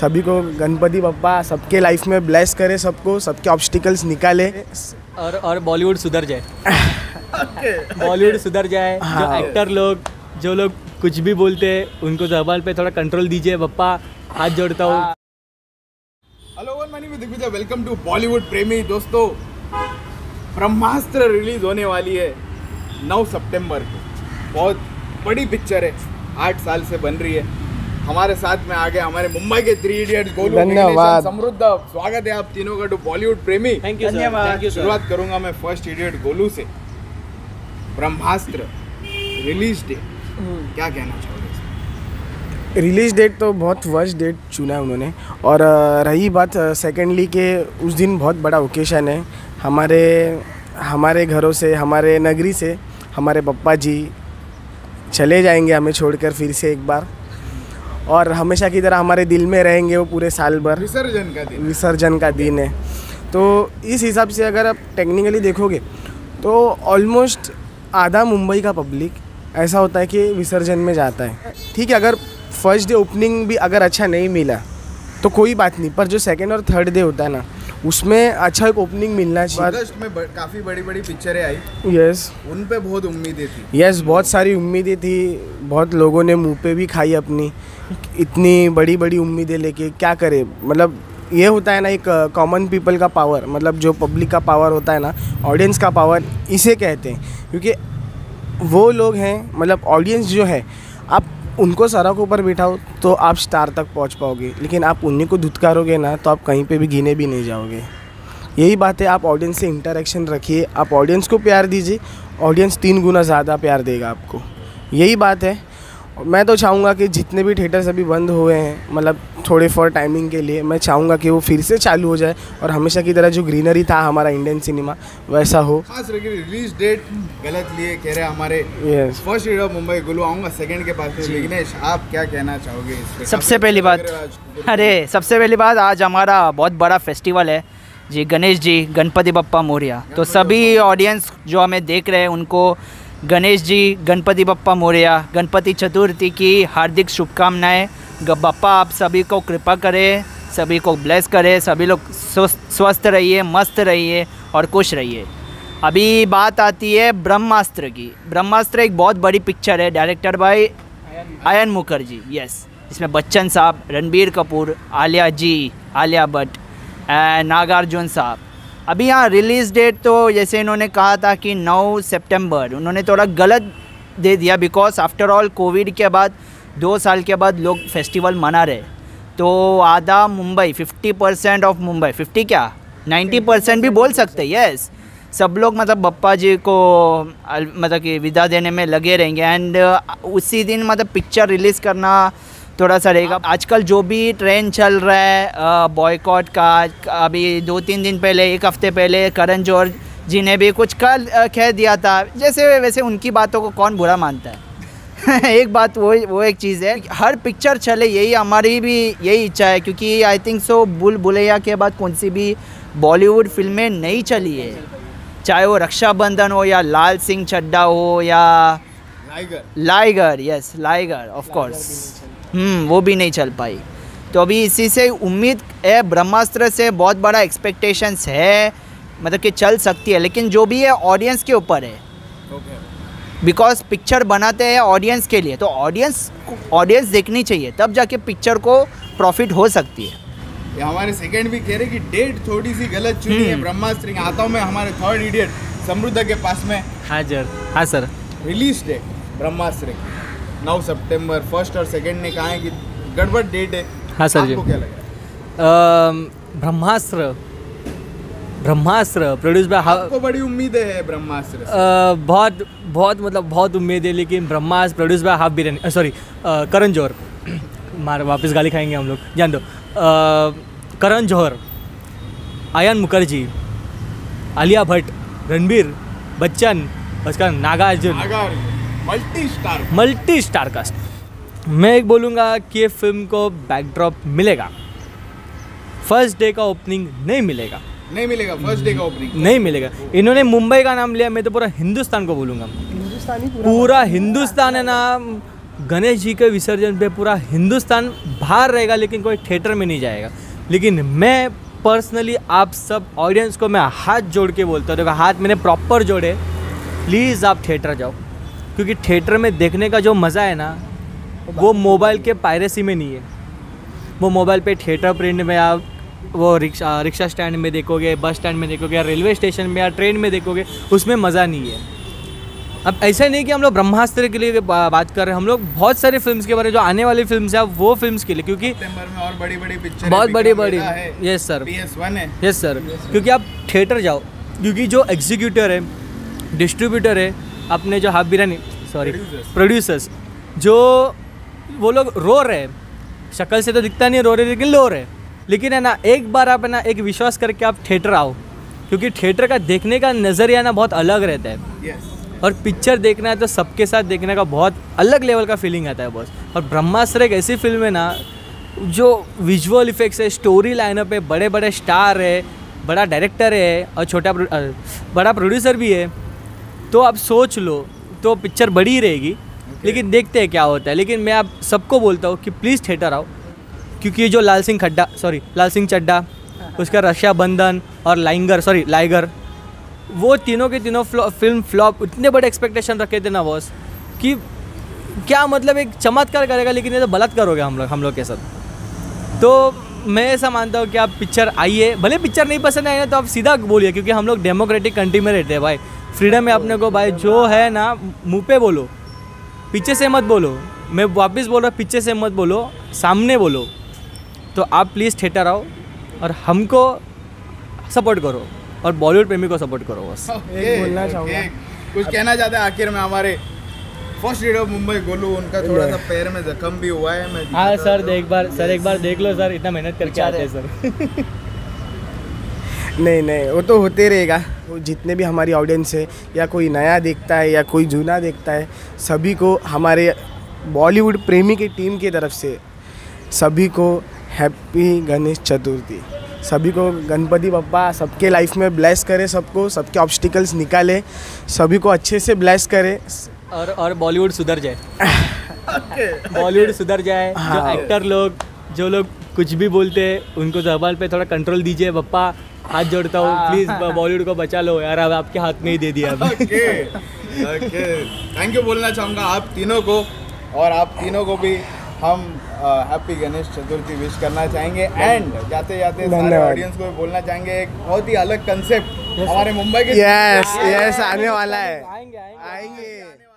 सभी को गणपति बप्पा सबके लाइफ में ब्लेस करे, सबको सबके ऑब्स्टिकल्स निकाले और बॉलीवुड सुधर जाए। बॉलीवुड सुधर जाए। हाँ। जो एक्टर लोग जो लोग कुछ भी बोलते हैं उनको ज़बान पे थोड़ा कंट्रोल दीजिए। बप्पा हाथ जोड़ता हूँ। Hello one money with Digvijay, welcome to Bollywood Premi. दोस्तों, ब्रह्मास्त्र रिलीज होने वाली है 9 सितंबर को। बहुत बड़ी पिक्चर है, 8 साल से बन रही है। हमारे साथ में आ गए हमारे मुंबई के 3 इडियट्स गोलू, धन्यवाद। समृद्ध। स्वागत है आप तीनों का to Bollywood Premi. Thank you sir. शुरुआत करूंगा मैं फर्स्ट इडियट गोलू से। ब्रह्मास्त्र रिलीज डेट क्या कहना चाहोगे? रिलीज डेट तो बहुत वर्स्ट डेट चुना है उन्होंने। और रही बात सेकेंडली के उस दिन बहुत बड़ा ओकेशन है। हमारे घरों से, हमारे नगरी से हमारे पप्पा जी चले जाएंगे हमें छोड़कर फिर से एक बार, और हमेशा की तरह हमारे दिल में रहेंगे वो पूरे साल भर। विसर्जन का दिन है। तो इस हिसाब से अगर आप टेक्निकली देखोगे तो ऑलमोस्ट आधा मुंबई का पब्लिक ऐसा होता है कि विसर्जन में जाता है। ठीक है, अगर फर्स्ट डे ओपनिंग भी अगर अच्छा नहीं मिला तो कोई बात नहीं, पर जो सेकंड और थर्ड डे होता है ना, उसमें अच्छा एक ओपनिंग मिलना चाहिए। अगस्त में काफ़ी बड़ी बड़ी पिक्चरें आई। यस, उन पे बहुत उम्मीदें थी। यस, बहुत सारी उम्मीदें थी। बहुत लोगों ने मुंह पे भी खाई अपनी, इतनी बड़ी बड़ी उम्मीदें लेके क्या करे। मतलब ये होता है ना, एक कॉमन पीपल का पावर, मतलब जो पब्लिक का पावर होता है ना, ऑडियंस का पावर, इसे कहते हैं। क्योंकि वो लोग हैं, मतलब ऑडियंस जो है, आप उनको सड़कों पर बिठाओ तो आप स्टार तक पहुंच पाओगे, लेकिन आप उन्हीं को धुतकारोगे ना तो आप कहीं पे भी गिने भी नहीं जाओगे। यही बात है, आप ऑडियंस से इंटरेक्शन रखिए, आप ऑडियंस को प्यार दीजिए, ऑडियंस 3 गुना ज़्यादा प्यार देगा आपको। यही बात है। मैं तो चाहूँगा कि जितने भी थिएटर्स अभी बंद हुए हैं, मतलब थोड़े फॉर टाइमिंग के लिए, मैं चाहूँगा कि वो फिर से चालू हो जाए और हमेशा की तरह जो ग्रीनरी था हमारा इंडियन सिनेमा वैसा हो। खास रिलीज डेट गलत लिए कह रहे हमारे। Yes, first ID of Mumbai Golu, आऊँगा सेकंड के पास। विघ्नेश, आप क्या कहना चाहोगे इस पे? सबसे पहली बात आज हमारा बहुत बड़ा फेस्टिवल है जी, गणेश जी, गणपति बप्पा मोरया। तो सभी ऑडियंस जो हमें देख रहे हैं उनको गणेश जी, गणपति बप्पा मोरया, गणपति चतुर्थी की हार्दिक शुभकामनाएं। बप्पा आप सभी को कृपा करे, सभी को ब्लेस करे, सभी लोग स्वस्थ रहिए, मस्त रहिए और खुश रहिए। अभी बात आती है ब्रह्मास्त्र की। ब्रह्मास्त्र एक बहुत बड़ी पिक्चर है, director by Ayan Mukherjee. Yes, इसमें बच्चन साहब, रणबीर कपूर, आलिया भट्ट, नागार्जुन साहब। अभी यहाँ रिलीज़ डेट तो जैसे इन्होंने कहा था कि 9 सितंबर, उन्होंने थोड़ा गलत दे दिया। बिकॉज आफ्टर ऑल कोविड के बाद 2 साल के बाद लोग फेस्टिवल मना रहे, तो आधा मुंबई, 50% ऑफ मुंबई, 50 क्या 90% भी बोल सकते हैं। यस, सब लोग मतलब बप्पा जी को मतलब कि विदा देने में लगे रहेंगे। एंड उसी दिन मतलब पिक्चर रिलीज़ करना थोड़ा सा रहेगा। आजकल जो भी ट्रेंड चल रहा है बॉयकॉट का, अभी 2-3 दिन पहले, 1 हफ्ते पहले करण जौहर जी ने भी कुछ कह दिया था। जैसे वैसे उनकी बातों को कौन बुरा मानता है। एक बात वो एक चीज़ है, हर पिक्चर चले, यही हमारी भी यही इच्छा है। क्योंकि आई थिंक सो भूल-भुलैया के बाद कौन सी भी बॉलीवुड फिल्में नहीं चली है, चाहे वो रक्षाबंधन हो या लाल सिंह चड्ढा हो या Liger. Yes, Liger of course, वो भी नहीं चल पाई। तो अभी इसी से उम्मीद है, ब्रह्मास्त्र से बहुत बड़ा एक्सपेक्टेशंस है, मतलब कि चल सकती है। लेकिन जो भी है ऑडियंस के ऊपर है। बिकॉज पिक्चर बनाते हैं ऑडियंस के लिए, तो ऑडियंस देखनी चाहिए, तब जाके पिक्चर को प्रॉफिट हो सकती है। ये हमारे सेकंड भी कह रहे कि डेट थोड़ी सी गलत चुनी है ब्रह्मास्त्र। आता हूँ मैं हमारे थर्ड इडियट समृद्ध के पास में। हाँ सर। रिलीज डेट ब्रह्मास्त्र की 9 सितंबर, फर्स्ट और सेकंड ने कहा है कि गड़बड़ डेट है। हाँ सर जी। आपको क्या लग रहा है? ब्रह्मास्त्र प्रोड्यूस बाय, आपको बड़ी उम्मीदें है ब्रह्मास्त्र से? बहुत उम्मीद है। लेकिन Brahmastra produce by half biryani, sorry Karan Johar, मार वापस गाली खाएंगे हम लोग, जान दो। करण जौहर, आयन मुखर्जी, आलिया भट्ट, रणबीर बच्चन, उसका नागार्जुन, मल्टी स्टार कास्ट। मैं एक बोलूँगा कि ये फिल्म को बैकड्रॉप मिलेगा, फर्स्ट डे का ओपनिंग नहीं मिलेगा। फर्स्ट डे का ओपनिंग नहीं मिलेगा। इन्होंने मुंबई का नाम लिया, मैं तो पूरा हिंदुस्तान को बोलूँगा। पूरा हिंदुस्तान है ना, गणेश जी के विसर्जन पे पूरा हिंदुस्तान बाहर रहेगा लेकिन कोई थिएटर में नहीं जाएगा। लेकिन मैं पर्सनली आप सब ऑडियंस को मैं हाथ जोड़ के बोलता हूँ, देखो हाथ मैंने प्रॉपर जोड़े, प्लीज़ आप थिएटर जाओ, क्योंकि थिएटर में देखने का जो मज़ा है ना वो मोबाइल के पायरेसी में नहीं है। वो मोबाइल पे थिएटर प्रिंट में आप वो रिक्शा स्टैंड में देखोगे, बस स्टैंड में देखोगे, या रेलवे स्टेशन में या ट्रेन में देखोगे, उसमें मज़ा नहीं है। अब ऐसा नहीं कि हम लोग ब्रह्मास्त्र के लिए बात कर रहे हैं, हम लोग बहुत सारे फिल्म्स के बारे में जो आने वाली फिल्म्स है वो फिल्म्स के लिए, क्योंकि सितंबर में और बड़ी पिक्चर बहुत बड़ी यस सर, PS1 है, यस सर, क्योंकि आप थिएटर जाओ, क्योंकि जो एग्जीक्यूटर है, डिस्ट्रीब्यूटर है, अपने जो हाफ बिरानी प्रोड्यूसर्स, जो वो लोग रो रहे हैं, शक्ल से तो दिखता नहीं रो रहे लेकिन रो रहे, लेकिन है ना एक बार आप है ना एक विश्वास करके आप थिएटर आओ, क्योंकि थिएटर का देखने का नज़रिया ना बहुत अलग रहता है। और पिक्चर देखना है तो सबके साथ देखने का बहुत अलग लेवल का फीलिंग आता है बॉस। और ब्रह्मास्त्र एक ऐसी फिल्म है ना जो विजुअल इफेक्ट्स है, स्टोरी लाइनअप है, बड़े बड़े स्टार है, बड़ा डायरेक्टर है और बड़ा प्रोड्यूसर भी है, तो आप सोच लो तो पिक्चर बड़ी ही रहेगी। लेकिन देखते हैं क्या होता है। लेकिन मैं आप सबको बोलता हूँ कि प्लीज़ थिएटर आओ, क्योंकि जो लाल सिंह चड्ढा, उसका रक्षाबंधन और लाइगर, वो तीनों के तीनों फिल्म फ्लॉप, इतने बड़े एक्सपेक्टेशन रखे थे ना बॉस कि क्या मतलब एक चमत्कार करेगा, लेकिन ये तो बलात्कार हो गया हम लोग के साथ। तो मैं ऐसा मानता हूँ कि आप पिक्चर आइए, भले पिक्चर नहीं पसंद आए ना तो आप सीधा बोलिए, क्योंकि हम लोग डेमोक्रेटिक कंट्री में रहते हैं भाई, फ्रीडम है अपने को भाई, जो है ना मुँह पे बोलो, पीछे से मत बोलो। मैं वापस बोल रहा हूँ, पीछे से मत बोलो, सामने बोलो। तो आप प्लीज़ थिएटर आओ और हमको सपोर्ट करो और बॉलीवुड प्रेमी को सपोर्ट करो बस। बोलना चाहूँगा, कुछ कहना चाहते हैं आखिर में। हमारे फर्स्ट लीडर मुंबई गोलू, उनका थोड़ा सा पैर में जख्म भी हुआ है। मैं हाँ सर, एक बार देख लो सर, इतना मेहनत करके आते हैं सर। नहीं वो तो होते रहेगा। वो जितने भी हमारी ऑडियंस है, या कोई नया देखता है या कोई जूना देखता है, सभी को हमारे बॉलीवुड प्रेमी की टीम की तरफ से सभी को हैप्पी गणेश चतुर्थी। सभी को गणपति बप्पा सबके लाइफ में ब्लेस करे, सबको सबके ऑब्स्टिकल्स निकाले, सभी को अच्छे से ब्लेस करे और बॉलीवुड सुधर जाए। बॉलीवुड सुधर जाए। जो एक्टर लोग, जो लोग कुछ भी बोलते हैं, उनको ज़बान पे थोड़ा कंट्रोल दीजिए। बप्पा हाथ जोड़ता हूँ, प्लीज़ बॉलीवुड को बचा लो यार, अब आपके हाथ में ही दे दिया। ओके, थैंक यू बोलना चाहूँगा आप तीनों को, और आप तीनों को भी हम हैप्पी गणेश चतुर्थी विश करना चाहेंगे। एंड जाते जाते सारे ऑडियंस को भी बोलना चाहेंगे, एक बहुत ही अलग कंसेप्ट हमारे मुंबई के यस आने वाला है, आएंगे